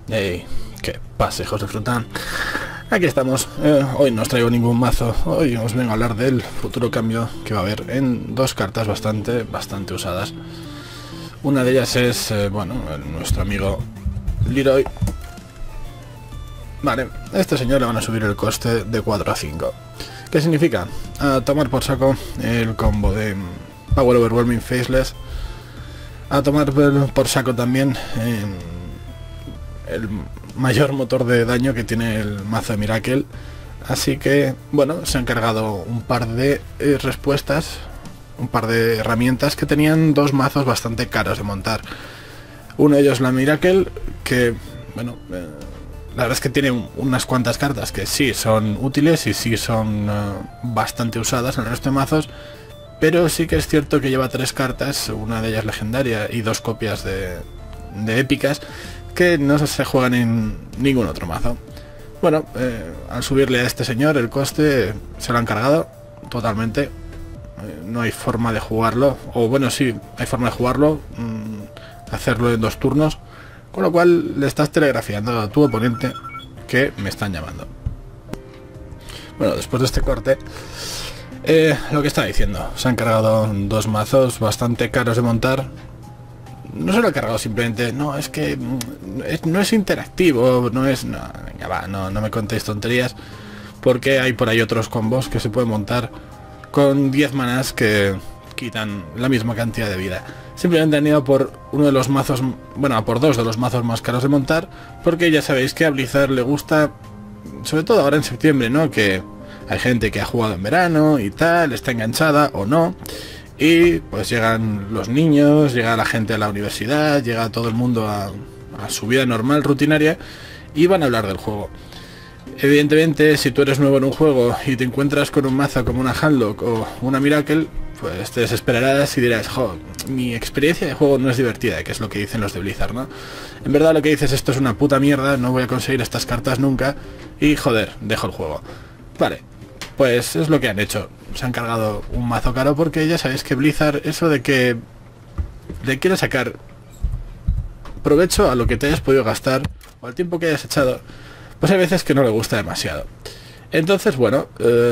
Ey, qué pase, hijos de fruta. Aquí estamos. Hoy no os traigo ningún mazo. Hoy os vengo a hablar del futuro cambio que va a haber en dos cartas bastante usadas. Una de ellas es, bueno, nuestro amigo Leroy. Vale, a este señor le van a subir el coste de 4 a 5. ¿Qué significa? A tomar por saco el combo de Power Overwhelming Faceless. A tomar por saco también el mayor motor de daño que tiene el mazo de Miracle. Así que, bueno, se han cargado un par de respuestas, un par de herramientas que tenían dos mazos bastante caros de montar. Uno de ellos la Miracle, que, bueno, la verdad es que tiene unas cuantas cartas que sí son útiles y sí son bastante usadas en el resto de mazos, pero sí que es cierto que lleva tres cartas, una de ellas legendaria y dos copias de épicas, que no se juegan en ningún otro mazo. Bueno, al subirle a este señor el coste se lo han cargado totalmente. No hay forma de jugarlo, o bueno, sí, hay forma de jugarlo, hacerlo en 2 turnos, con lo cual le estás telegrafiando a tu oponente que me están llamando. Bueno, después de este corte, lo que estaba diciendo, se han cargado dos mazos bastante caros de montar. No se lo he cargado simplemente, no, es que no es interactivo, no es... No, venga, va, no me contéis tonterías, porque hay por ahí otros combos que se pueden montar con 10 manas que quitan la misma cantidad de vida. Simplemente han ido por uno de los mazos, bueno, por dos de los mazos más caros de montar, porque ya sabéis que a Blizzard le gusta, sobre todo ahora en septiembre, ¿no? Que hay gente que ha jugado en verano y tal, está enganchada o no, y pues llegan los niños, llega la gente a la universidad, llega todo el mundo a su vida normal, rutinaria, y van a hablar del juego. Evidentemente, si tú eres nuevo en un juego y te encuentras con un mazo como una Handlock o una Miracle, pues te desesperarás y dirás, jo, mi experiencia de juego no es divertida, que es lo que dicen los de Blizzard, ¿no? En verdad lo que dices, esto es una puta mierda, no voy a conseguir estas cartas nunca, y joder, dejo el juego. Vale, pues es lo que han hecho. Se han cargado un mazo caro porque ya sabéis que Blizzard, eso de que le quiere sacar provecho a lo que te hayas podido gastar o al tiempo que hayas echado, pues hay veces que no le gusta demasiado. Entonces, bueno,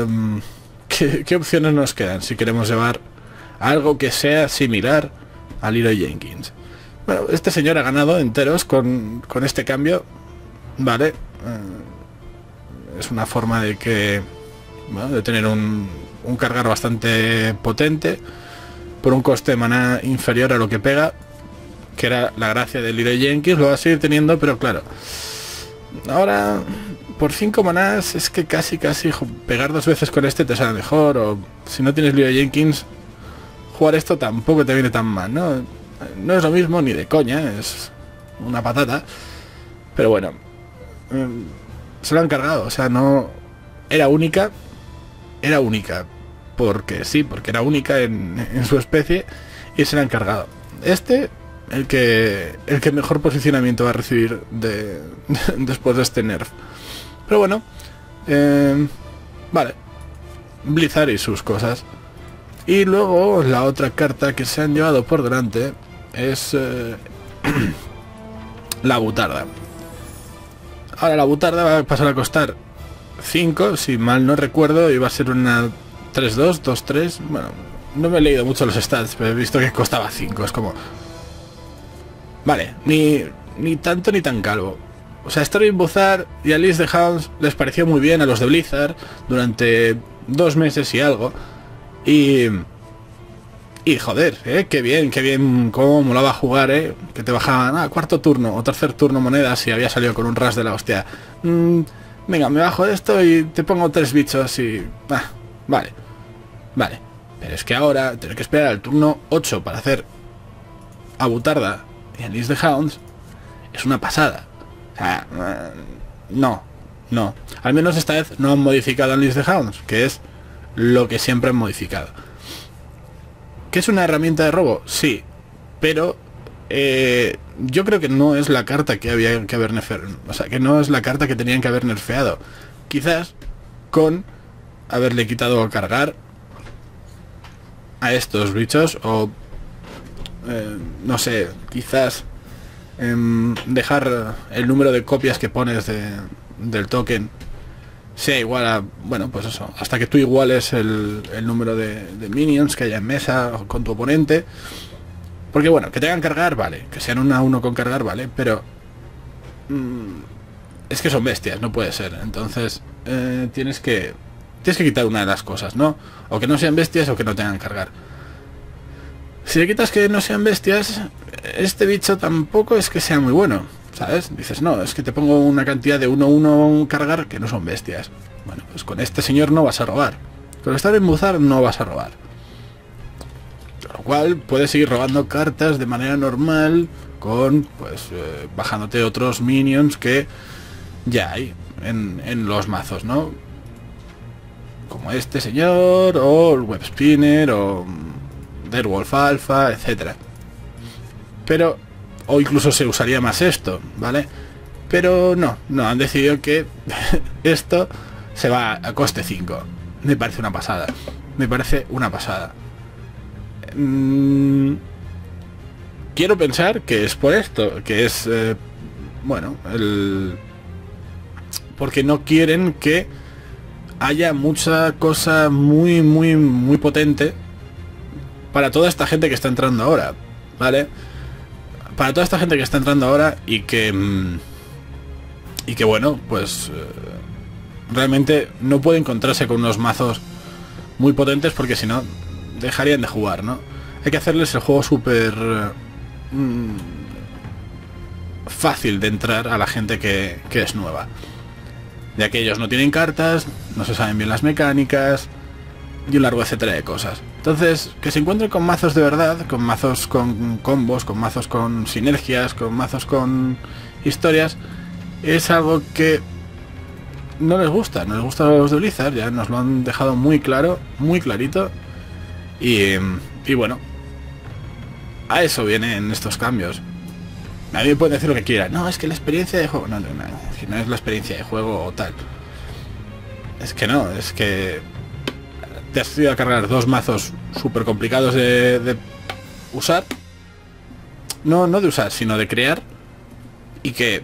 ¿qué opciones nos quedan si queremos llevar algo que sea similar a Leroy Jenkins? Bueno, este señor ha ganado enteros con este cambio, ¿vale? Es una forma de que, bueno, de tener un cargar bastante potente por un coste de maná inferior a lo que pega, que era la gracia de Leroy Jenkins. Lo va a seguir teniendo, pero claro, ahora por 5 manás es que casi pegar 2 veces con este te sale mejor, o si no tienes Leroy Jenkins, jugar esto tampoco te viene tan mal, ¿no? No es lo mismo ni de coña, es una patata, pero bueno, se lo han cargado. O sea, no era única, porque sí, porque era única en su especie, y se la han cargado. El que mejor posicionamiento va a recibir después de este nerf. Pero bueno, vale, Blizzard y sus cosas. Y luego la otra carta que se han llevado por delante es la butarda. Ahora la butarda va a pasar a costar 5, si mal no recuerdo, y va a ser una 3-2, 2-3. Bueno, no me he leído mucho los stats, pero he visto que costaba 5. Es como... Vale, ni tanto ni tan calvo. O sea, Stormwind Buzzard y Unleash the Hounds les pareció muy bien a los de Blizzard durante 2 meses y algo. Y joder, qué bien, cómo molaba jugar, que te bajaban cuarto turno o tercer turno monedas y había salido con un ras de la hostia. Venga, me bajo esto y te pongo 3 bichos y... vale. Pero es que ahora tener que esperar al turno 8 para hacer a butarda y Unleash the Hounds es una pasada. O sea, no. Al menos esta vez no han modificado Unleash the Hounds, que es lo que siempre han modificado. ¿Que es una herramienta de robo? Sí, pero yo creo que no es la carta que había que haber nerfeado. O sea, que no es la carta que tenían que haber nerfeado. Quizás con haberle quitado a cargar a estos bichos, o no sé, quizás dejar el número de copias que pones del token sea igual a, bueno, pues eso, hasta que tú iguales el número de minions que haya en mesa con tu oponente. Porque bueno, que tengan cargar, vale, que sean 1 a 1 con cargar, vale, pero es que son bestias, no puede ser. Entonces tienes que quitar una de las cosas, ¿no? O que no sean bestias o que no tengan cargar. Si le quitas que no sean bestias, este bicho tampoco es que sea muy bueno, ¿sabes? Dices, no, es que te pongo una cantidad de 1 a 1 cargar que no son bestias. Bueno, pues con este señor no vas a robar. Con estar en Buzar no vas a robar. Con lo cual puedes seguir robando cartas de manera normal con, pues, bajándote otros minions que ya hay en los mazos, ¿no? Como este señor, o el Web Spinner, o Deadwolf Alpha, etcétera. Pero, o incluso se usaría más esto, ¿vale? Pero no, han decidido que esto se va a coste 5. Me parece una pasada. Me parece una pasada. Quiero pensar que es por esto, que es, bueno, porque no quieren que haya mucha cosa muy potente para toda esta gente que está entrando ahora, ¿vale? Para toda esta gente que está entrando ahora y que bueno, pues realmente no puede encontrarse con unos mazos muy potentes porque si no dejarían de jugar, ¿no? Hay que hacerles el juego súper fácil de entrar a la gente que es nueva, ya que ellos no tienen cartas, no se saben bien las mecánicas y un largo etcétera de cosas. Entonces, que se encuentren con mazos de verdad, con mazos con combos, con mazos con sinergias, con mazos con historias, es algo que no les gusta a los de Blizzard, ya nos lo han dejado muy claro, muy clarito, y bueno, a eso vienen estos cambios. A mí me pueden decir lo que quieran, no, es que la experiencia de juego, no, es que no es la experiencia de juego o tal, es que no, es que te has ido a cargar 2 mazos súper complicados de usar, no de usar, sino de crear, y que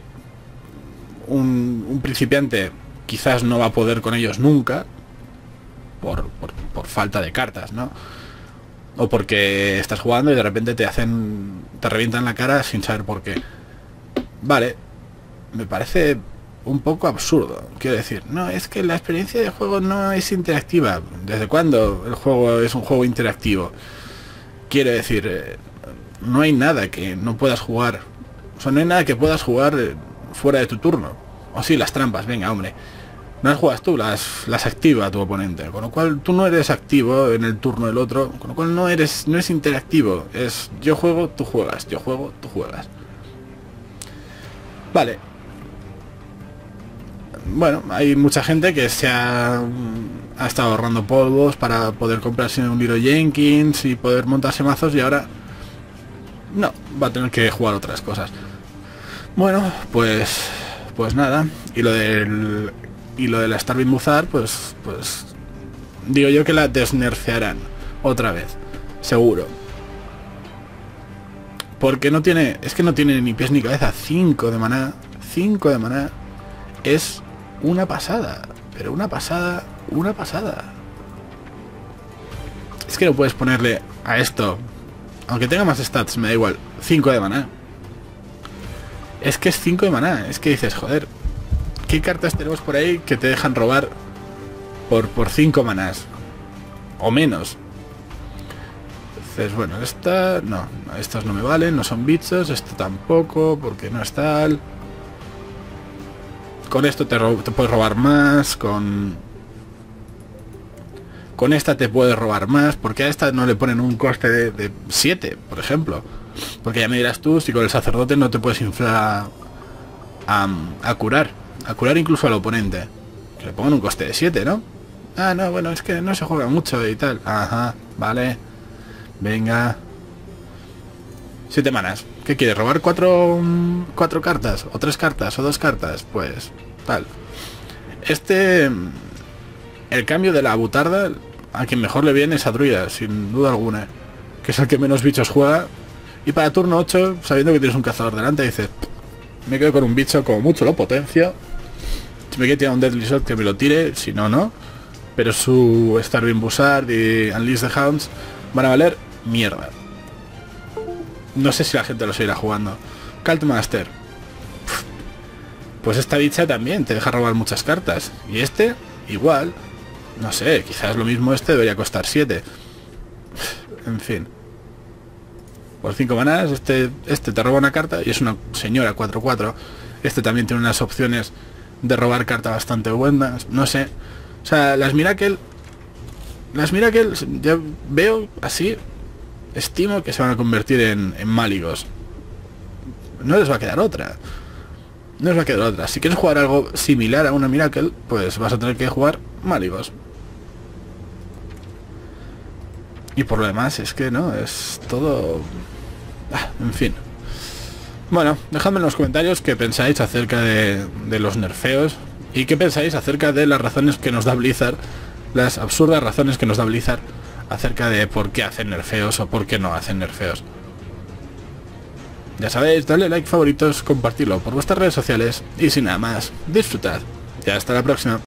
un principiante quizás no va a poder con ellos nunca por falta de cartas, ¿no? O porque estás jugando y de repente te revientan la cara sin saber por qué. Vale, me parece un poco absurdo. Quiero decir, no, es que la experiencia de juego no es interactiva. ¿Desde cuándo el juego es un juego interactivo? Quiero decir, no hay nada que no puedas jugar. O sea, no hay nada que puedas jugar fuera de tu turno. O sí, las trampas, venga, hombre. No las juegas tú, las activa tu oponente. Con lo cual tú no eres activo en el turno del otro. Con lo cual no es interactivo. Es yo juego, tú juegas. Yo juego, tú juegas. Vale. Bueno, hay mucha gente que ha estado ahorrando polvos para poder comprarse un Leroy Jenkins y poder montarse mazos, y ahora no, va a tener que jugar otras cosas. Bueno, pues nada. Y lo de la Starving Buzar, pues digo yo que la desnerfearán otra vez, seguro. Porque es que no tiene ni pies ni cabeza. 5 de maná es una pasada, pero una pasada. Es que no puedes ponerle a esto, aunque tenga más stats, me da igual, 5 de maná. Es que es 5 de maná, es que dices, joder, ¿qué cartas tenemos por ahí que te dejan robar por 5 manás? O menos. Entonces, bueno, estos no me valen, no son bichos, esto tampoco, porque no es tal. Con esto te puedes robar más, con esta te puedes robar más, porque a esta no le ponen un coste de 7, por ejemplo. Porque ya me dirás tú, si con el sacerdote no te puedes inflar a curar incluso al oponente. Que le pongan un coste de 7, ¿no? Ah, no, bueno, es que no se juega mucho y tal. Ajá, vale. Venga. 7 manas. ¿Qué quieres? ¿Robar 4 cartas? ¿O 3 cartas? ¿O 2 cartas? Pues tal. El cambio de la butarda, a quien mejor le viene es a Druida, sin duda alguna. Que es el que menos bichos juega Y para turno 8, sabiendo que tienes un cazador delante, dices, me quedo con un bicho, como mucho lo potencio. Si me quiere tirar un Deadly Shot, que me lo tire, si no, no. Pero su Starving Buzzard y Unleash the Hounds van a valer mierda. No sé si la gente lo seguirá jugando. Cult Master. Pues esta bicha también te deja robar muchas cartas. Y este, igual. No sé, quizás lo mismo este debería costar 7. En fin. Por 5 manadas, este te roba una carta y es una señora 4-4. Este también tiene unas opciones de robar carta bastante buenas. No sé. O sea, las Miracle, ya veo así, estimo que se van a convertir en Maligos. No les va a quedar otra. No les va a quedar otra. Si quieres jugar algo similar a una Miracle, pues vas a tener que jugar Maligos. Y por lo demás es que no, es todo... en fin. Bueno, dejadme en los comentarios qué pensáis acerca de los nerfeos. Y qué pensáis acerca de las razones que nos da Blizzard. Las absurdas razones que nos da Blizzard acerca de por qué hacen nerfeos o por qué no hacen nerfeos. Ya sabéis, darle like, favoritos, compartirlo por vuestras redes sociales. Y sin nada más, disfrutad. Y hasta la próxima.